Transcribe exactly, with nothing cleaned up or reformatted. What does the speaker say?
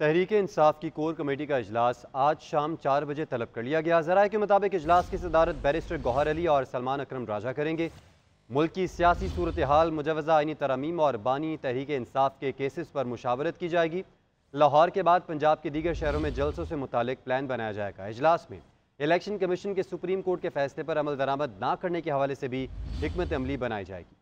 तहरीक इंसाफ की core committee का इजलास आज शाम चार बजे तलब कर लिया गया। ज़राए के मुताबिक इजलास की सदारत बैरिस्टर गौहर अली और सलमान अकरम राजा करेंगे। मुल्क की सियासी सूरत हाल, मुजवज़ा आईनी तरमीम और बानी तहरीक इंसाफ के केसेस पर मुशावरत की जाएगी। लाहौर के बाद पंजाब के दीगर शहरों में जलसों से मुतालिक प्लान बनाया जाएगा। इजलास में इलेक्शन कमीशन के सुप्रीम कोर्ट के फैसले पर अमल दरामद न करने के हवाले से भी हिकमत अमली बनाई जाएगी।